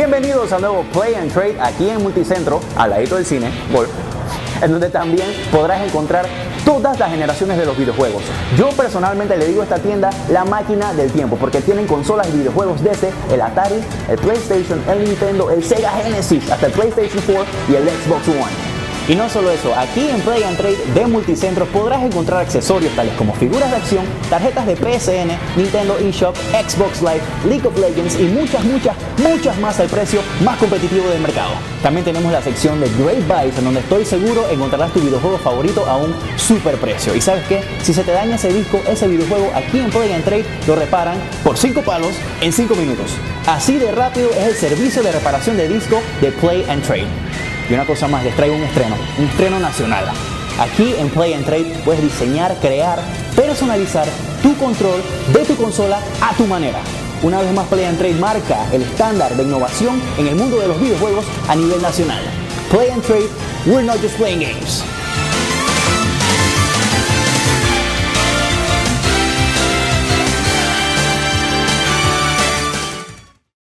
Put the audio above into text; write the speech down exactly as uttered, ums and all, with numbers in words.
Bienvenidos al nuevo Play and Trade aquí en Multicentro, al ladito del cine, Golf, en donde también podrás encontrar todas las generaciones de los videojuegos. Yo personalmente le digo a esta tienda la máquina del tiempo, porque tienen consolas y videojuegos desde el Atari, el PlayStation, el Nintendo, el Sega Genesis, hasta el PlayStation cuatro y el Xbox One. Y no solo eso, aquí en Play and Trade de Multicentro podrás encontrar accesorios tales como figuras de acción, tarjetas de P S N, Nintendo eShop, Xbox Live, League of Legends y muchas, muchas, muchas más al precio más competitivo del mercado. También tenemos la sección de Great Buys, en donde estoy seguro encontrarás tu videojuego favorito a un super precio. Y ¿sabes qué? Si se te daña ese disco, ese videojuego, aquí en Play and Trade lo reparan por cinco palos en cinco minutos. Así de rápido es el servicio de reparación de disco de Play and Trade. Y una cosa más, les traigo un estreno, un estreno nacional. Aquí en Play and Trade puedes diseñar, crear, personalizar tu control de tu consola a tu manera. Una vez más, Play and Trade marca el estándar de innovación en el mundo de los videojuegos a nivel nacional. Play and Trade, we're not just playing games.